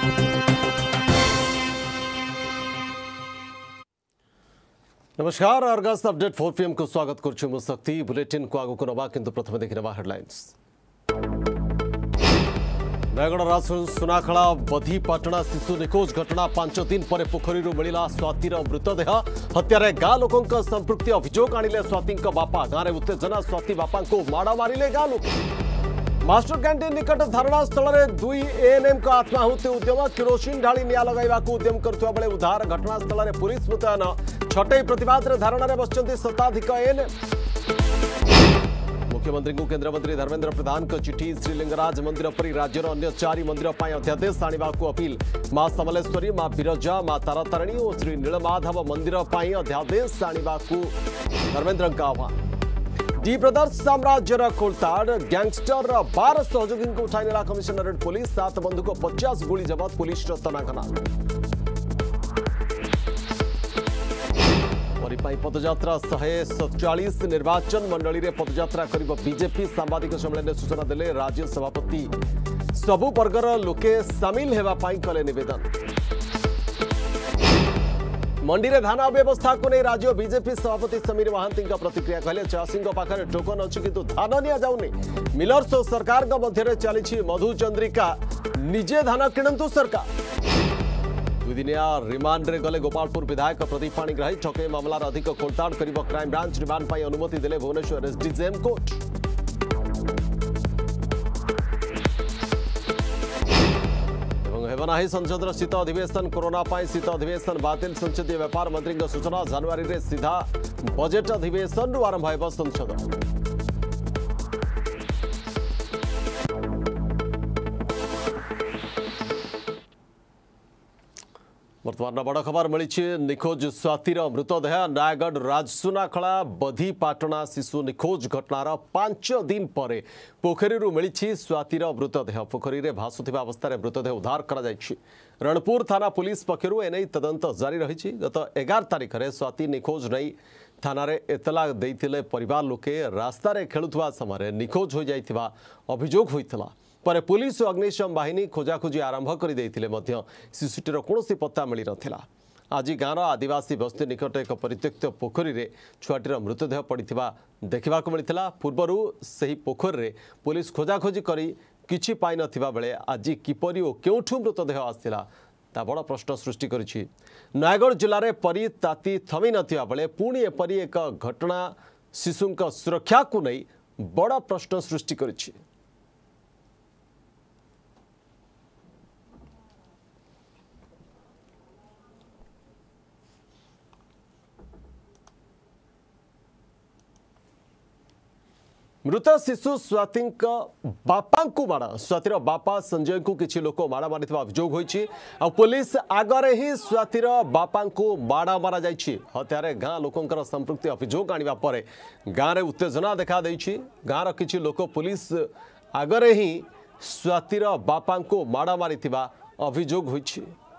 नमस्कार Argus update 4 PM को स्वागत करुछु शक्ति बुलेटिन को आगो को नवा किंतु प्रथम देखिनवा हेडलाइंस। नयगढ़ सुनाखला बधीपाटଣା शिशु निखोज घटना 5 दिन पर पोखरी मिला स्वातिर मृतदेह हत्यारे गाँ लोकों संपृक्ति अभियोग आनिले स्वाति बापा गाँव में उत्तेजना स्वाति बापा को माड़ मारे गाँ लोक मास्टर कैंटीन निकट धारणा स्थल में 2 ANM का आत्माहुति उद्यम किरोसिन ढाली निया लगाइबा उद्यम करथुवा बेले उद्धार घटना स्थल में पुलिस मुतयन छटई प्रतिवाद रे धारणा रे बसचंती शताधिक ANM। मुख्यमंत्री को केंद्र मंत्री धर्मेंद्र प्रधान को चिठी श्रीलिंगराज मंदिर पर राज्यर अन्य 4 मंदिर पर अध्यादेश आने को अपील मां समलेश्वरी मां बिरजा मां तारातारिणी और श्री नीलमाधव मंदिर पर अध्यादेश आने को धर्मेंद्र का आह्वान। डी ब्रदर्स साम्राज्यर खोलताड़ गैंगस्टर 12 सहयोगी को उठाई नेला कमिशनरेट पुलिस 7 बंधुक 50 गोली जबत पुलिस तनाघना। पदयात्रा 147 निर्वाचन मंडली रे पदयात्रा कर बीजेपी सांबादिक सम्मेलन में सूचना देले राज्य सभापति सबु वर्गर लोके सामिल हेबा पाई कले निवेदन। मंडी रे धान अव्यवस्था को नहीं राज्य बीजेपी सभापति समीर महांती प्रतिक्रिया कहले चाषी पाखे टोकन अच्छी किंतु धान निया जाउनी मिलर्स और सरकार मध्य चली मधुचंद्रिका निजे धान किणंतु सरकार। 2 दिनिया रिमांड रे गले गोपालपुर विधायक प्रदीप पाणिग्राही ठकेई मामलार अधिक खोलताड़ कर क्राइम ब्रांच रिमांड पर अनुमति देले भुवनेश्वर एसडीजेएम कोर्ट। हेबना संसद शीत अधिवेशन कोरोना पाई शीत अधिवेशन बातिल संसदीय व्यापार मंत्री सूचना जनवरी रे सीधा बजेट अधिवेशन आरंभ होब संसद। वर्तमान बड़ खबर मिली निखोज स्वातिर मृतदेह नयगढ़ राजसुनाखला बधीपाटଣା शिशु निखोज घटनार 5 दिन पर पोखरी मिली स्वातिर मृतदेह पोखरी में भासुवा अवस्था मृतदेह उद्धार कर रणपुर थाना पुलिस पक्षर एने तदंत जारी रही। गत 11 तारिख में स्वाति निखोज नहीं थाना एतला देते परिवार लोके रास्तार खेलुवा समय निखोज हो जाइथिबा अभियोग होइथिला पर पुलिस और अग्निशम बाहिनी खोजाखोजी आरंभ कर शिशुटीर कौन पत्ता मिल ना। आज गाँव आदिवासी बस्ती निकट एक परित्यक्त पोखरी में छुआटीर मृतदेह पड़ा देखा मिलता। पूर्वर से पोखरी में पुलिस खोजाखोजी किछि पाई नथिबा बेले आज किपरि और केउठु मृतदेह आसिला ता बड़ प्रश्न सृष्टि करिछि। नयगढ़ जिले में परी ताती थमी नथिबा बेले पुणी एपरी एक घटना शिशुंक सुरक्षा को नहीं बड़ प्रश्न सृष्टि करिछि। मृत शिशु स्वाति बापा को माड़ स्वातिर बापा संजय को किसी लोक माड़ मारी अभियोग होती पुलिस आगरे ही स्वातिर बापा को माड़ मारा जाइए हत्यारे गाँ लोकंर संपृक्ति अभियोग आनिबा परे गाँव में उत्तेजना देखा देइछि। गाँव किसी लोक पुलिस आगरे ही स्वातिर बापा को माड़ मारी अभियोग होइछि।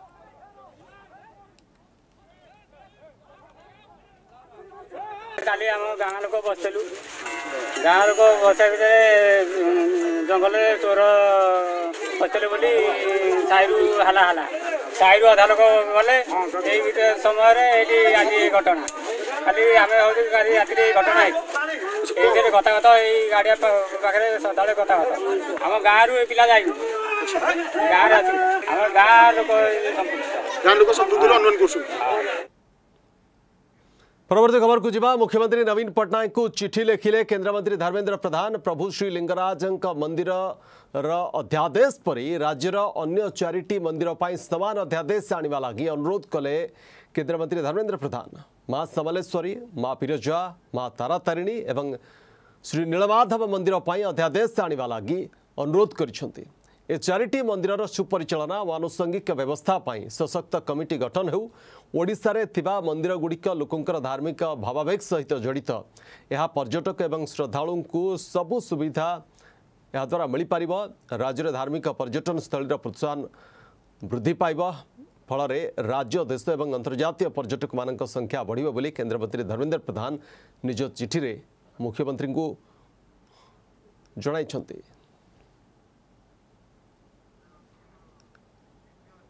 काली आम गाँ लोक बसलु गाँ लोक बसा भर जंगल चोर बसले बोली साइरु हाला हाला साइरु अधा लोक गले ये समय आज घटना खाली आम राति घटना ये कथा कथ ये गाड़िया पाखे सदा कथा कथ आम गाँव रु पिला जाए गाँव आम गाँ लोक संपूर्ण परवर्ती खबर को जीवा। मुख्यमंत्री नवीन पट्टनायक को चिठी लिखिले केंद्र मंत्री धर्मेंद्र प्रधान प्रभु श्री लिंगराज मंदिर अध्यादेश पर राज्यर अन्य 4टी मंदिर पर समान अध्यादेश आने लगी अनुरोध कले केंद्र मंत्री धर्मेंद्र प्रधान। मां समलेश्वरी मां बिरजा मां तारातारिणी एवं श्री नीलमाधव मंदिर पर अध्यादेश आने लगी अनुरोध करिसेंति। ए 4टी मंदिर सुपरिचालना और आनुषंगिक व्यवस्था पर सशक्त कमिटी गठन हो ओडिशा रे थिबा मंदिर गुड़िक लोकंकर धार्मिक भावावेग सहित जड़ित यह पर्यटक एवं श्रद्धालु को सबु सुविधा यह द्वारा मिल पार राज्य में धार्मिक पर्यटन स्थल प्रोत्साहन वृद्धि पाइब फल राज्य देश एवं अंतर्जातीय पर्यटक मान संख्या बढ़िबो बोली केंद्र मंत्री धर्मेंद्र प्रधान निज चिठी रे मुख्यमंत्री को जणाइछन्ति।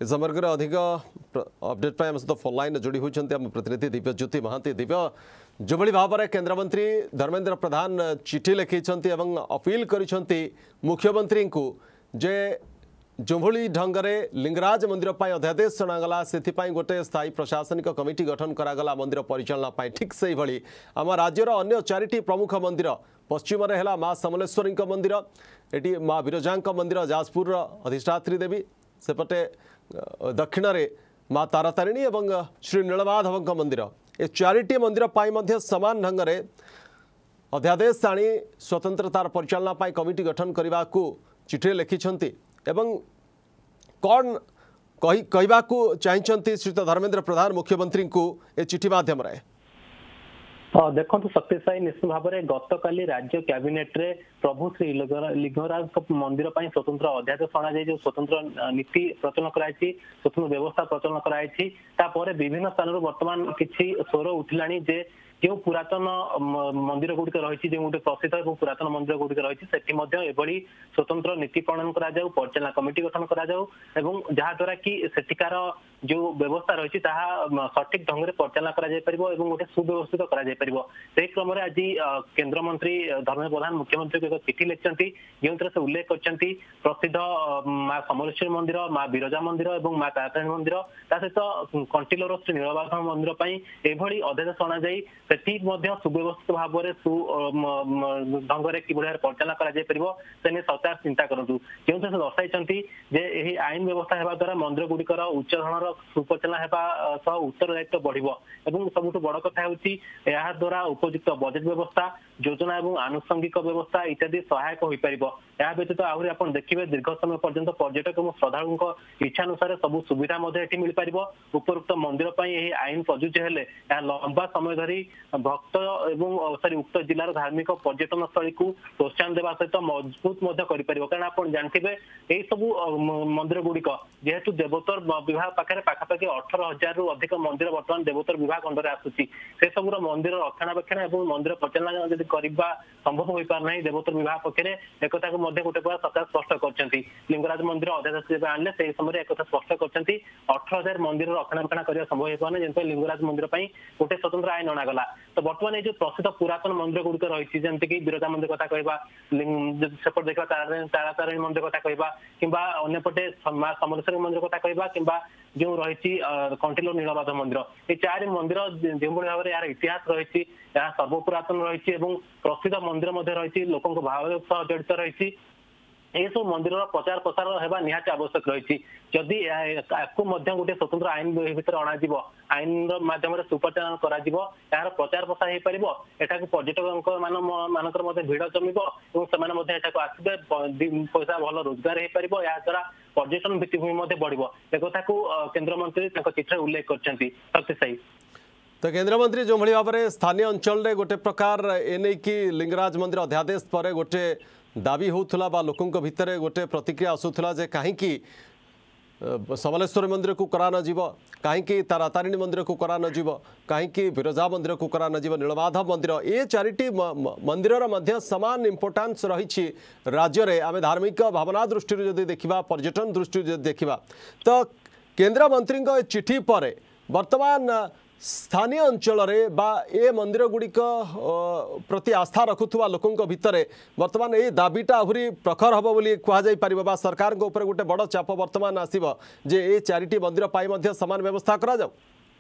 इस समग्र अधिक अपडेट पर सहित फोन लाइन जोड़ी होती आम प्रतिनिधि दिव्यज्योति महांती। दिव्य जो भाव में केन्द्रमंत्री धर्मेंद्र प्रधान चिठी लिखिं अपील कर मुख्यमंत्री को जे जो ढंग से लिंगराज मंदिर अध्यादेश जणागला से गोटे स्थायी प्रशासनिक कमिटी गठन करागला मंदिर परिचालना ठीक से ही आम राज्यर अन्य 4टी प्रमुख मंदिर पश्चिम है माँ समलेश्वरी मंदिर, ये माँ विरजा मंदिर जाजपुर अधिष्ठात्री देवी, सेपटे दक्षिण में माँ तारातारिणी और श्री नीलमाधव मंदिर, ये 4टी मंदिर समान ढंग से अध्यादेश आनी स्वतंत्रतार परिचालना कमिटी गठन करने को चिठी लिखिं एवं कौन कहवाकू चाहिए श्री धर्मेंद्र प्रधान मुख्यमंत्री को ए चिठी माध्यम रे? देखो सत्यसाई निश्चित भाव में गतकाली राज्य कैबिनेट रे प्रभु श्री लिंगराज मंदिर स्वतंत्र अध्यादेश अणाई जो स्वतंत्र नीति प्रचलन कराई स्वतंत्र व्यवस्था प्रचलन कराई विभिन्न स्थान बर्तमान किसी स्वर उठिला जे जो पुरातन मंदिर गुड़िक रही गोटे प्रसिद्ध और पुरातन मंदिर गुड़िक रही स्वतंत्र नीति प्रणयन कराऊ, परिचालना कमिटी गठन कराऊ जहाद्वारा कि सेठिकार जो व्यवस्था रही सठिक ढंग से परिचालना कर गोटे सुव्यवस्थित कर क्रम आज केन्द्र मंत्री धर्मेंद्र प्रधान मुख्यमंत्री को एक चिठी लिखिं जो से उल्लेख कर प्रसिद्ध माँ समलेश्वरी मंदिर, माँ विरजा मंदिर और माँ तारातारिणी मंदिर सहित कंटिलोर श्री नीलमाधव मंदिर पर अध्यादेश अणाई सुव्यवस्थित भाव ढंग से कि परिचालना कर सरकार चिंता करूँ जो दर्शाई आईन व्यवस्था होगा द्वारा मंदिर गुड़िकर उच्च धरण सुपरिचालना उत्तरदायित्व बढ़ो और सबुठ बड़ कथा द्वारा उपयुक्त बजेट व्यवस्था योजना और आनुषंगिक व्यवस्था इत्यादि सहायक हो पार। यह व्यतीत आहरी आप देखिए दीर्घ समय पर्यंत पर्यटक और श्रद्धालु इच्छा अनुसार सब सुविधा मिल पार। उपरोक्त मंदिर आईन प्रযোज्य हेले लंबा समय धरी भक्त और उक्त जिलार धार्मिक पर्यटन स्थली को प्रोत्साहन देवा सहित मजबूत कर कारण आप जानते यही सब मंदिर गुड़िक जेहेतु देवोत्तर विभाग पाखे पाखापाखि 18,000 रु अधिक मंदिर बर्तमान देवोत्तर विभाग अंडर आसूची से सब मंदिर रक्षणाबेक्षण और मंदिर परिचालना जब करवा संभव हो पारना देवोत्तर विभाग पक्षर एक गोटे सरकार स्पष्ट कर लिंगराज मंदिर अध्यादेश जब आने से समय एक स्पष्ट कर 18,000 मंदिर रक्षणाबेक्षण करने संभव हो पारना जमी लिंगराज मंदिर गोटे स्वतंत्र आईन अणागला। तो बर्तमान ये प्रसिद्ध पुरातन मंदिर गुड़िक रही जमीक विरजा मंदिर कथा कहवा सेपट देखा तारातारिणी मंदिर कथा कहवा कि अंपटे माँ समलेश्वरी मंदिर कथा कहवा कि जो रही कंटिलोर नीलमाधव मंदिर ये 4 मंदिर जो भाव में यार इतिहास रही सर्वपुरातन रही प्रसिद्ध मंदिर रही लोक भाव जड़ित रही ये सब मंदिर प्रचार प्रसार होगा निहाती आवश्यक रही जदि गोटे स्वतंत्र आईन भर अणाज आईन मध्यम सुपरिचालन कर प्रचार प्रसार हो पार एटा पर्यटक भिड़ जमीब और आसबे पैसा भल रोजगार हो पार द्वारा पर्यटन भित्तिभूमि बढ़ो एक केन्द्र मंत्री चिठी उल्लेख कर। तो केन्द्रमंत्री जो भाव में स्थानीय अंचल रे गोटे प्रकार एने की लिंगराज मंदिर अध्यादेश पर गोटे दाबी होता बा लोकों भितर गोटे प्रतिक्रिया आसूला जे कहीं समलेश्वरी मंदिर को करा नजीब, कहीं तारातारिणी मंदिर को करा नजीब, कहीं विरजा मंदिर को करा नजीब, नीलमाधव मंदिर ये 4टी मंदिर मध्य समान इम्पोर्टान्स रही राज्य में आम धार्मिक भावना दृष्टि जदि देखा पर्यटन दृष्टि देखा तो केन्द्र मंत्री चिठी पर वर्तमान स्थानीय अंचल ए मंदिर गुड़िक प्रति आस्था रखुवा लोकों भितर वर्तमान ये दाबीटा आहरी प्रखर हम बोली कह सरकार गोटे बड़ चाप वर्तमान आसब जे ये 4टी मंदिर समान व्यवस्था करा जाऊ।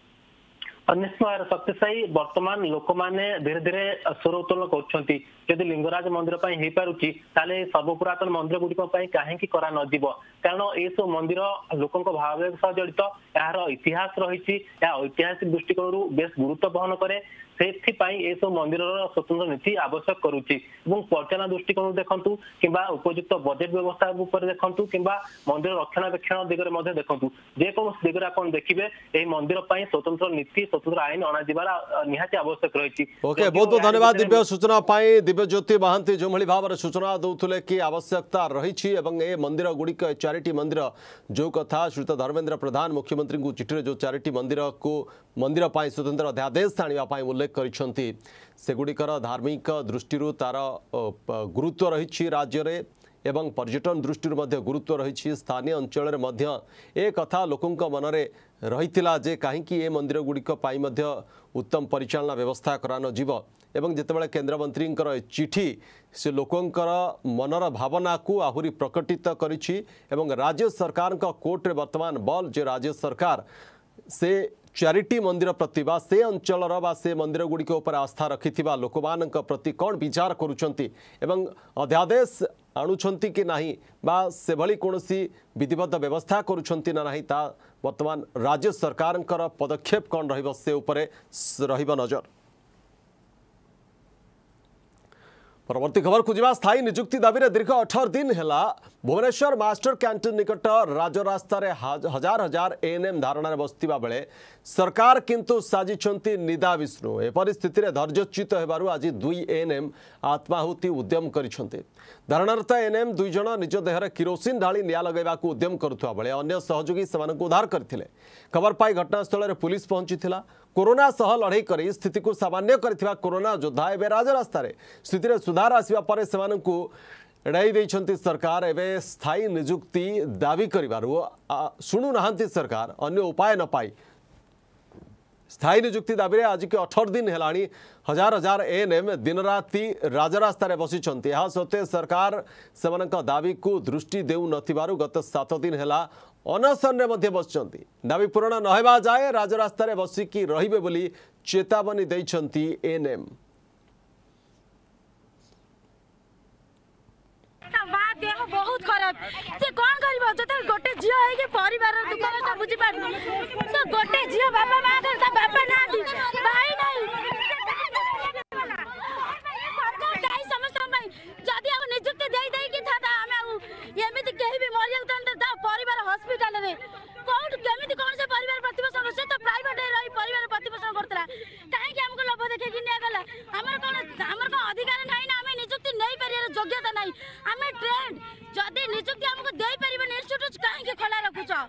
निश्चित सत्यसाई बर्तमान लोक मैंने धीरे धीरे स्वर उत्तोलन कर लिंगराज मंदिर हो पारुची सर्वपुरातन मंदिर गुड़िक कहीं करा नजीब कारण ये सब मंदिर लोक भाव सह जड़ित यार इतिहास रही ऐतिहासिक दृष्टिकोण बेस गुरुत्व बहन करे से सब मंदिर स्वतंत्र नीति आवश्यक करुच्ची परिचालना दृष्टिकोण देखु कि उपयुक्त बजेट व्यवस्था देखु कि मंदिर रक्षणाबेक्षण दिगरे देखु जेको दिगरे आप देखिए यही मंदिर स्वतंत्र नीति स्वतंत्र आईन अणार निहाती आवश्यक रही। ओके बहुत बहुत धन्यवाद दिव्य सूचना दिव्यज्योति महांती जो भाव में सूचना दौले कि आवश्यकता रही मंदिर गुड़िक 4टी मंदिर जो कथा श्रीत धर्मेंद्र प्रधान मुख्यमंत्री को चिठी जो 4टी मंदिर को मंदिर स्वतंत्र अध्यादेश आने उल्लेख करगुड़िकर धार्मिक दृष्टि तार गुरुत्व रही राज्य में एवं पर्यटन दृष्टि गुरुत्व रही स्थानीय अंचल ए कथा लोकों मनरे रही जे कहीं ए मंदिर गुड़िक उत्तम परिचालना व्यवस्था करान जीव एवं जितेबाला केन्द्रमंत्री चिठी से लोकंकर मनर भावना को आहुरी प्रकटित करिछि एवं राज्य सरकार कोर्ट रे वर्तमान बल जे राज्य सरकार से चैरिटी मंदिर प्रति बा से अंचलर बा से मंदिर गुड़िक उपर आस्था रखिथिबा लोकमानक प्रति कौन विचार करुछंती एवं अध्यादेश आणुछंती कि नाही बा से भली कोनोसी विधिबद्ध व्यवस्था करुछंती ना नाही ता वर्तमान राज्य सरकारंकर पदक्षेप कौन रहिबो से उपरे रहिबो नजर। परवर्ती खबर को जीवा स्थायी निजुक्ति दाबी दीर्घ 18 दिन है भुवनेश्वर मास्टर कैंटीन निकट राजरास्ता हजार हजार एएनएम धारणा बसता बेले सरकार किंतु साजिछंती निदा विष्णु ए परिस्थिति रे धैर्यच्युत हेबारु आज 2 एएनएम आत्माहुति उद्यम करिछंती। धारणारत एएनएम 2 जण निज देहरे किरोसिन ढाली निया लगाइबा को उद्यम करुथुवा बेले अन्य सहयोगी सेमानकु उद्धार करथिले। खबर पाई घटनास्थल रे पुलिस पहुंचीथिला। कोरोना सह लड़ाई करी स्थिति को सामान्य करथिबा कोरोना योद्धा एवं राजरास्ता स्थिति रे सुधार आसिबा परे सेमानकु एड़ाई देइछंती सरकार एवं स्थायी निजुक्ति दाबी करिबारु शुणु नाहंती सरकार अन्य उपाय न पाई स्थायी निजुक्ति दाबी रे आज के 18 दिन हेलाणी हजार हजार एएनएम दिन राति राजरास्ता बसिछंती। यह सत्वे सरकार सेमानक दाबी को दृष्टि देउ नथिबारु गत 7 दिन हेला अनशन रे मध्य बसचंती। दाबी पूरण न हेबा जाए राजरास्ता रे बसिकी रहिबे बोली चेतावनी दैछंती एएनएम। देह बहुत खराब से कौन करिबो जते गोटे झियो है के परिवार दुकान त बुझी पार तो गोटे झियो बाबा मां का बाबा ना दी भाई नहीं सरकार दाई समस्त भाई जदी आ निजुक्ति देई देई कि था हमें एमिति केही भी मर जाउतन त परिवार हॉस्पिटल रे कोन केमिति कोन से परिवार प्रतिपोषण से तो प्राइवेट रे रही परिवार प्रतिपोषण करतला काहे कि हमको लोभ देखे कि निया गला हमर को अधिकार नाही ना हमें निजुक्ति नहीं परिवार योग्यता नहीं हमें ट्रेंड जदी निजुक्ति हमको देई परिबे इंस्टीट्यूट काहे के खला रखुछ।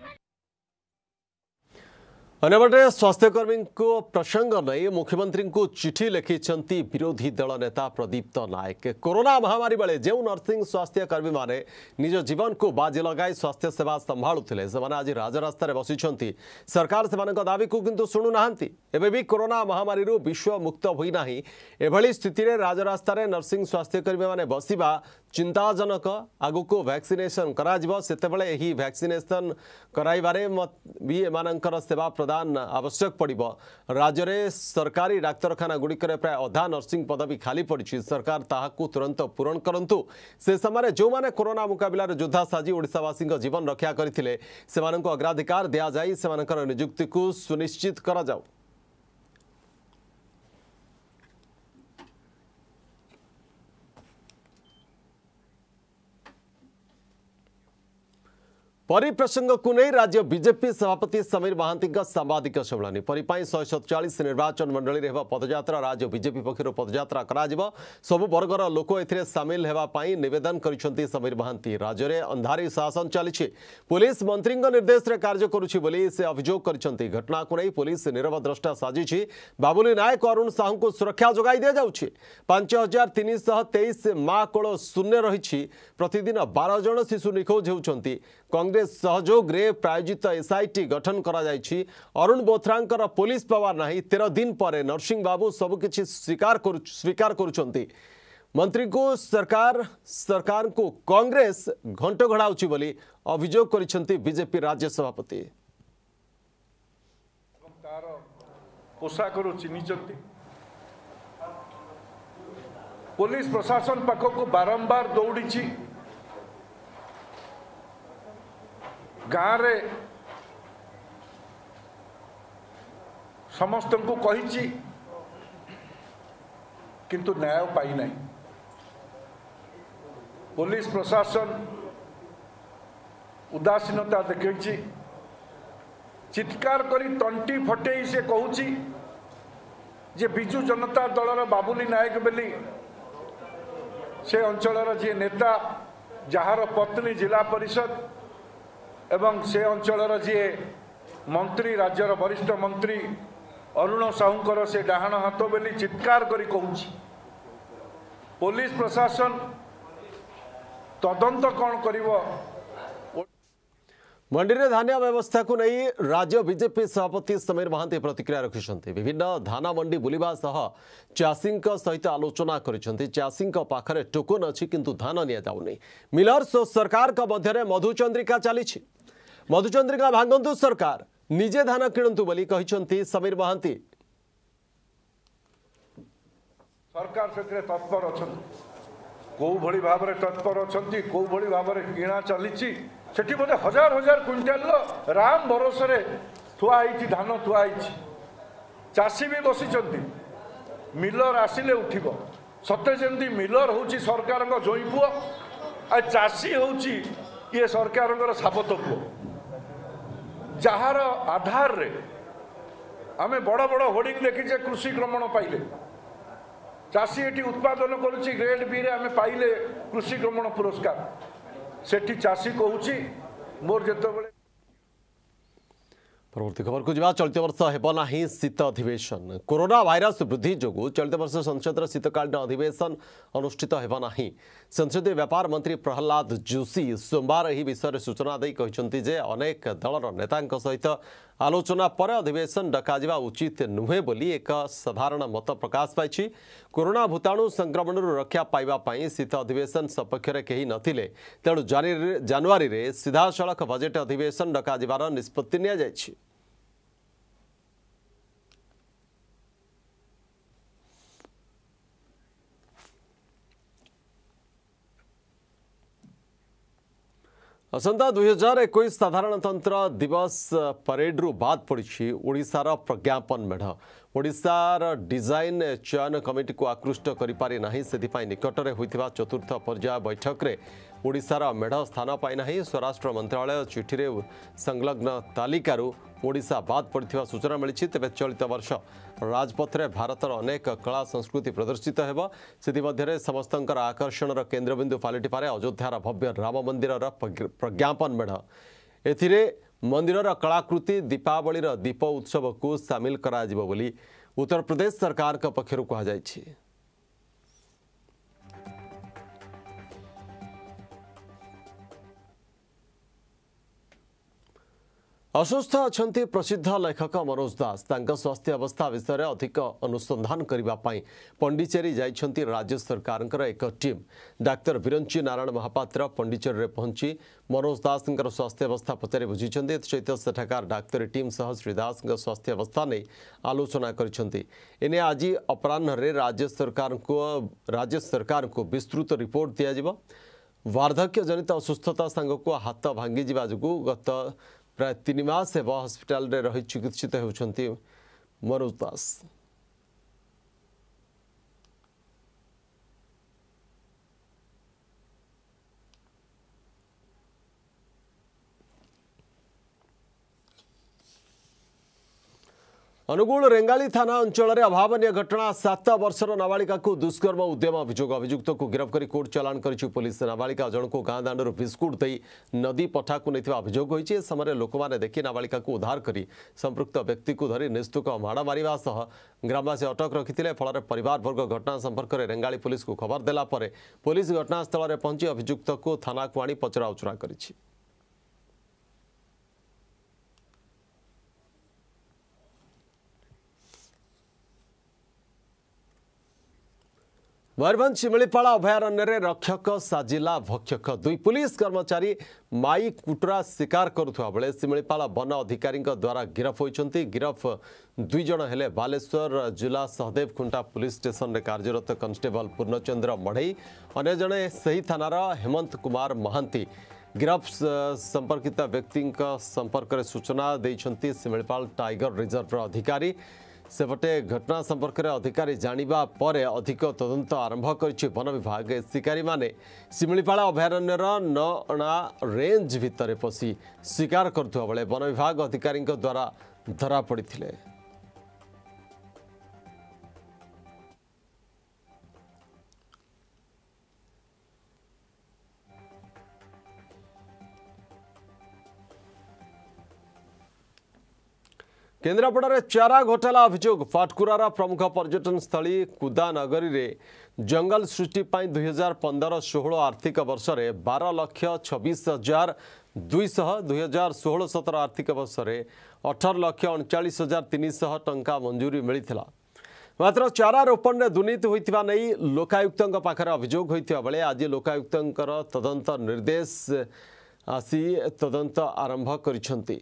अन्यपटे स्वास्थ्यकर्मी को प्रसंग नहीं मुख्यमंत्री को चिठी लिखिं विरोधी दल नेता प्रदीप्त नायक। कोरोना महामारी बेले जो नर्सिंग स्वास्थ्यकर्मी माने निज जीवन को बाजी लगाई स्वास्थ्य सेवा संभालुथिले से आज राजरास्ता बसिछंती। सरकार से दाबी को किंतु शुणु नाहंती। एबे भी कोरोना महामारी विश्व मुक्त होई नाही एभली स्थिति रे राजरास्ता नर्सिंग स्वास्थ्यकर्मी माने बसिबा चिंताजनक। आगुको वैक्सीनेशन करा जिवो सेतेबेले एही वैक्सीनेशन कराइबारे भी एमानंकर सेवा प्रदान आवश्यक पड़िबो। राज्य में सरकारी डाक्तरखाना गुड़िकर प्राय अधा नर्सिंग पदवी खाली पड़ी सरकार ताहाकु तुरंत पूरण करंतु। से समय जो माने कोरोना मुकाबला योद्धा साजी ओडिशावासी जीवन रक्षा करथिले सेमानंको अग्राधिकार दिया जाई सेमानंकर नियुक्ति को सुनिश्चित करा जाऊ। परी प्रसंग को नहीं राज्य बीजेपी सभापति समीर महांती सांबादिक सम्मेलन परी 147 निर्वाचन मंडली रे पदयात्रा राज्य बीजेपी पक्षर पदयात्रा करा सबु वर्गर लोक ए सामिल होगापी निवेदन करिसेंती समीर महांती। राज्य में अंधारी शासन चली पुलिस मंत्री निर्देश रे कार्य करुछि बोली से अभियोग करिसेंती। घटना को नहीं पुलिस नीरव द्रष्टा साजिछि। बाबुली नायक अरुण साहू को सुरक्षा जोगाई दिया जाउछि। 5323 माँ कोल शून्य रही प्रतिदिन 12 जन शिशु निखोज होउछंती। कांग्रेस सहयोग रे प्रायोजित एसआईटी गठन करा जायछि। अरुण बोथरांकर पुलिस पावर नहीं 13 दिन पर नरसिंह बाबू सबकिछि स्वीकार करुछंती। मंत्री को सरकार को कांग्रेस घंट घड़ाउछि बोली अभियोग करिसेंती बीजेपी राज्य सभापति। पोशाकरू चिन्हिचंती पुलिस प्रशासन पाखक बारंबार दौड़ी गाँव रे समस्त को कही किंतु न्याय पाई नहीं। पुलिस प्रशासन उदासीनता देखी चित्कार करी तंटी फटे से कहूची जे बिजु जनता दलर बाबुली नायक बेली से अंचलर जी नेता जार पत्नी जिला परिषद एवं से अंचलर जी मंत्री राज्यर वरिष्ठ मंत्री अरुण साहूकर से डाहाण हाथ बेली चित्कार करी कहूची। पुलिस प्रशासन तदंत कौन करिवो। मंडी में धान्य व्यवस्था को नहीं राज्य बीजेपी सभापति समीर महांती प्रतिक्रिया रखिंट। विभिन्न धान मंडी बुलवा सह चाषी सहित आलोचना करी पाखरे टोकन अच्छी किंतु धान नि मिलर्स और सरकार मध्य मधुचंद्रिका चली मधुचंद्रिका भांगतु सरकार निजे धान किणतु बोली समीर महांती। सरकार से तत्पर अच्छा कौ भली भाव में तत्पर अच्छा कौ भली भाव में किणा चली सेठी बोधे हजार हजार क्विंटाल राम भरोसा थुआई धान थुआई चाषी भी बसी मिलर आसिले उठिब सते जमी मिलर हूँ सरकार जोई पुओ आ चाषी हूँ ये सरकार साबत पुओ जार आधार रे आमे बड़ बड़ होर्डिंग देखीचे कृषि क्रमण पाइले चाषी एटी उत्पादन करुच्ची ग्रेड बी रे आमे पाइले कृषि क्रमण पुरस्कार सेठी चाषी कहूँ मोर जितेबाला। परवर्ती खबर को जा चलित वर्ष हेबना शीत अधिवेशन कोरोना भाइरस वृद्धि जो चलित वर्ष संसद शीतकालीन अधिवेशन अनुष्ठित हेबना संसदीय व्यापार मंत्री प्रहलाद जोशी सोमवार यह विषय सूचना दे कहते अनेक दलर नेता सहित आलोचना पर अधिवेशन डका उचित नुहे बोली एक साधारण मत प्रकाश पाई। कोरोना भूताणु संक्रमण रक्षा पाइबापी शीत अधिवेशन सपक्ष में कहीं नथिले तेणु जानुआरी रे सीधा सड़क बजेट अधिवेशन डका निष्पत्ति निया जायछि। असंता 2021 साधारणतंत्र दिवस परेड रु बाद पड़ी ओडिशार प्रज्ञापन मेढ़ ओडिशार डिजाइन चयन कमिटी को आकृष्ट करिपारि नाही सेथिपाई निकटरे होइथिबा चतुर्थ पर्याय बैठक रे ओडिशार मेढ़ स्थान पाई नाही। स्वराष्ट्र मंत्रालय चिठी रे संलग्न तालिकारु ओडिशा बाद पड़िथिबा सूचना मिली। तेबे चलित वर्ष राजपथ रे भारतर अनेक कला संस्कृति प्रदर्शित हेबो सेथिमध्यरे समस्तंकर आकर्षणर केन्द्रबिंदु पालिटिपारे अयोध्यार भव्य राम मंदिरर प्रज्ञापन मेढ़ एथिरे मंदिरर कलाकृति दीपावलीर दीप उत्सव को सामिल करा जिवो बोली उत्तर प्रदेश सरकार का पक्षरु कहा जायछि। असुस्थ अछंती प्रसिद्ध लेखक मनोज दास स्वास्थ्य अवस्था विषय में अधिक अनुसंधान करने पंडिचेरी जाइछंती राज्य सरकार एक टीम। डाक्तर बिरंची नारायण महापात्र पंडिचेरी में पहुंची मनोज दास स्वास्थ्य अवस्था पचारि बुझी सहित सेठाकार डाक्तरी टीम सह श्री दास स्वास्थ्य अवस्था नहीं आलोचना करें। आज अपराह राज्य सरकार को विस्तृत रिपोर्ट दिया। वार्धक्य जनित असुस्थता सांग को हाथ भांगी जो गत प्राय 3 मास हेब हस्पिटाल रे रही चिकित्सित होउछंती मनोज दास। अनुगुल रेंगाली थाना अंचल में अभावनीय घटना 7 वर्षर नाबालिका को दुष्कर्म उद्यम अभियुक्त को गिरफ्त कर कोर्ट चलाण कर पुलिस। नाबालिका जन को गाँ दाण्डर बिस्कुट दे नदी पठा को नहीं अभियोग होती। समय लोक मैंने देखि नाबालिका को उद्धार कर संपृक्त व्यक्ति को धरी निस्तुक माड़ मारिबा सह ग्रामवासी अटक रखिते। फल परिवार वर्ग घटना संपर्क में रेंगाली पुलिस को खबर देला परे पुलिस घटनास्थल में पहुंची अभियुक्त को थाना को आनी पचरा उचरा करिछि। मयूरभंज शिमिलीपाल अभयारण्य रक्षक साजिला भक्षक 2 पुलिस कर्मचारी माई कुटरा शिकार करुवा बेले शिमिलीपाल वन अधिकारी द्वारा गिरफ होती। गिरफ 2 जन हेले बालेश्वर जिला सहदेव खुंटा पुलिस स्टेशन में कार्यरत कांस्टेबल पूर्णचंद्र मढ़ई अन्य जड़े सही थानार हेमंत कुमार महांती। गिरफ संपर्कित व्यक्ति संपर्क में सूचना देइछंती शिमिलीपाल टाइगर रिजर्व अधिकारी। सेपटे घटना संपर्क में अधिकारी जानिबा परे अधिक तदंत आरंभ कर वन विभाग। शिकारी माने शिमिलीपाल अभयारण्यर 9 रेंज भितर पशि शिकार करुवा बेले वन विभाग अधिकारी द्वारा धरा पड़ते। केन्द्रापड़ा चारा घोटाला अभियोग फाटकुरार प्रमुख पर्यटन स्थली कुदानगरी रे जंगल सृष्टि 2015-16 आर्थिक वर्ष में 12,26,200 2016-17 आर्थिक वर्ष में 18,39,300 टंका मंजूरी मिलता। मात्र चारा रोपण में दुर्नीति होता नहीं लोकायुक्त पाखरे अभियोग होता बेले आज लोकायुक्त तदंत निर्देश आसी तदंत आरंभ करिसेंती।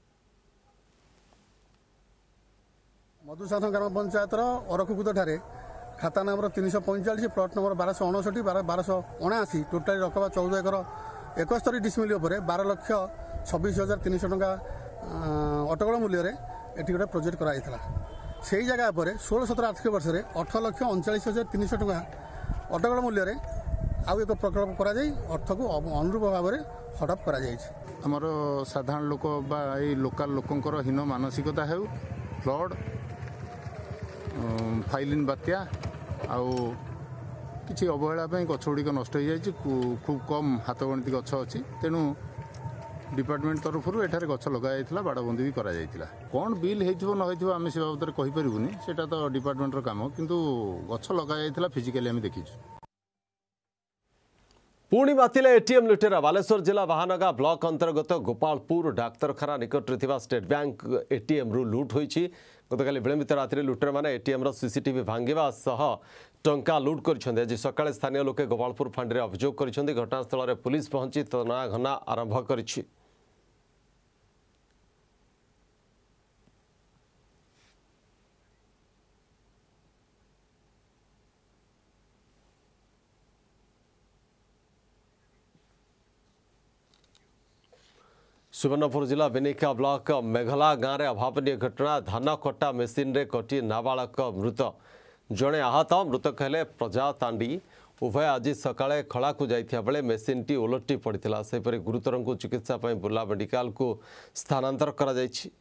मधुसाधन ग्राम पंचायत अरखुकुद ठारे खाता नंबर 345 प्लट नंबर 1259 1279 टोटाल रकबा 14 एकर 71 डिसमिल 12,26,300 टंका अटकल मूल्य एटी गोटे प्रोजेक्ट कराइला। से जगह पर 16-17 आर्थिक वर्ष में 18,39,300 टंका अटकल मूल्य आउ एक प्रकल्प कर अर्थ को अनुरूप भाव में हडप कर साधारण लोक लोकाल लोकंर हीन मानसिकता है फ्लड फाइलिन बात्या आउ किसी अवहेला गछ गुड़िक नष्ट हो जाए खूब कम हाथ गणती गछ अच्छी तेणु डिपार्टमेंट तरफ एठारे गछ लगा बाड़बंदी भी करा कौन बिल हो न हो आम से बाबद कहीपरूनी से तो डिपार्टमेंटर काम किंतु गछ लगा फिजिकाली आम देखीचु। पुणी बातिले एटीएम लुटेरा बालेश्वर जिला बाहानगा ब्लॉक अंतर्गत गोपालपुर डाक्तरखाना निकट में स्टेट बैंक एटीएम रु लुट होईछि। गतकाली विलंबित रात्रि लुटेर माने एटीएम रो सीसीटीवी भांगिबा सह टंका लुट करिसेंते। आज सकाळे स्थानीय लोके गोपालपुर फांडी रे अभियोग करिसेंते। घटनास्थल रे पुलिस पहुंची तनाघना आरंभ करिछि। सुवर्णपुर जिला बेनिका ब्लॉक मेघला गाँव में अभावनीय घटना धान कटा मेसीन रे कटी नाबालक मृत जड़े आहत मृतक हेले प्रजा तांडी उभय आज सकाळे खला को जाइथिया बेले मेसीन टी ओलटी पड़ता सेपरि गुरुतर को चिकित्सा बुर्ला मेडिकल को स्थानांतर करा जाइछि।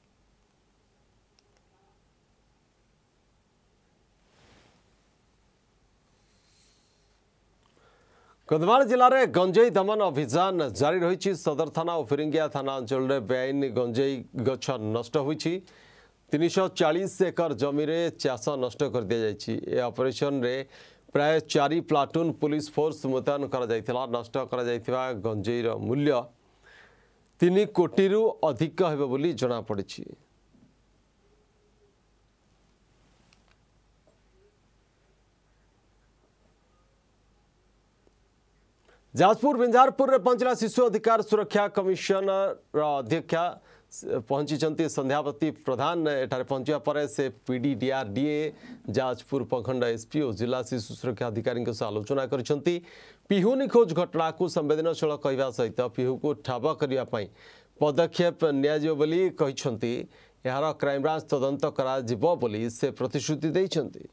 कंधमाल जिले में गंजेई दमन अभियान जारी रही। सदर थाना और फिरिंगिया थाना अंचल में बेआईन गंजेई गछ नष्ट होईछि। 340 एकर जमी रे चाष नष्ट कर दिया जाइछि। ए ऑपरेशन रे प्राय 4 प्लाटून पुलिस फोर्स मुतयन करा जाइथिला। नष्ट करा जाइथिबा गंजेईर मूल्य 3 कोटी रु अधिक हेबे बोली जणा पड़िछि। जाजपुर बिंझारपुर में पहुंचला शिशु अधिकार सुरक्षा कमिशनर अध्यक्षा पहुंची संध्यावती प्रधान एठारे पहुंचा पर से पीडीडीआरडीए जाजपुर प्रखंड एसपी और जिला शिशु सुरक्षा अधिकारी से आलोचना करिसेंती। पिहु निखोज घटना को संवेदनशील कहवा सहित पिहु को ठाब करने पदक्षेप नियाजिबो बोली कहिसेंती। यार क्राइमब्रांच तदंत करा जिवो बोली से प्रतिश्रुति दैछंती।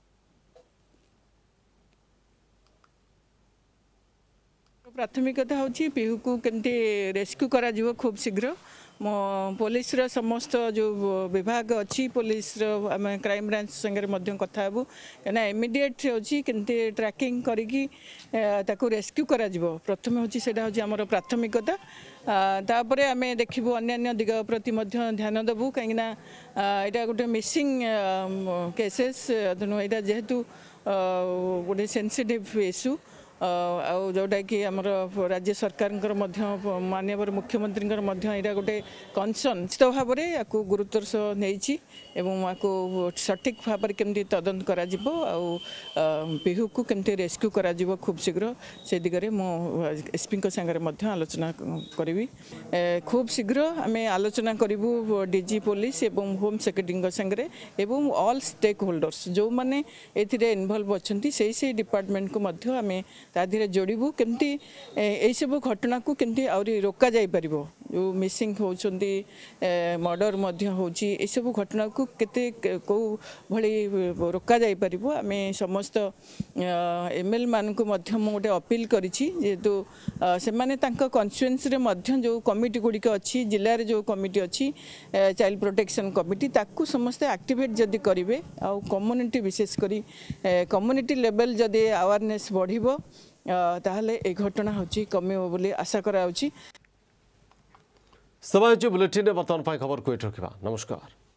प्राथमिकता हूँ पिहू को केमती रेस्क्यू करा जीवो खूब शीघ्र मो पुलिस रो समस्त जो विभाग अच्छी पुलिस रो आम क्राइम ब्रांच संगे कथा हेबू कहीं इमिडिएट होची केमती ट्रैकिंग करिकी ताकू रेस्क्यू करा जीवो प्रथम होची सेटा होची हमर प्राथमिकता। तापरे आमे देखिबू अन्य दिग प्रति मध्य ध्यान देबू कहीं एटा गोटे मिसिंग केसेस एटा जेहेतु गोटे सेंसिटिव इश्यू जोटा कि आमर राज्य सरकार माननीय मुख्यमंत्री यहाँ गोटे कनसर्न निश्चित भाव में या गुरुत्वर सह नहीं सठिक भाव में केमती तदंत करा पिहू को केमती रेस्क्यू करा खूब शीघ्र से दिगरे मो एसपी सागर आलोचना करी खूब शीघ्र आम आलोचना करूँ डीजी पुलिस एवं होम सेक्रेटरी सागर एवं ऑल स्टेक होल्डर्स जो मैंने इनवॉल्व अच्छा से डिपार्टमेंट को आम ताधीरे जोड़बू केमती सब घटना को केमती आउरी रोका जाई परिबो जो मिसिंग होउछंती मर्डर मध्य होउची ए सब घटना को केते को भली रोका जाई परिबो। आमे समस्त एमएल मान को मध्य मो गोटे अपील करिछि जेतु से माने तांका कॉन्स्टिट्यूएंसी रे मध्य जो कमिटी गुडिक अछि जिल्ला रे जो कमिटी अछि चाइल्ड प्रोटेक्शन कमिटी ताकू समस्त एक्टिवेट जदी करिवे आ कम्युनिटी विशेष करी कम्युनिटी लेवल जदी अवेयरनेस बढ़िबो ताहले ए घटना होची कमिबो बोली आशा कराउची। समय बुलेटिन बर्तमान खबर को रखा। नमस्कार।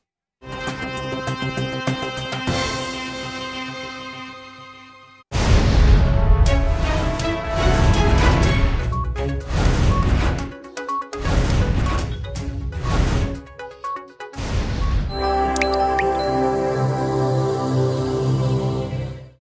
धन्यवाद।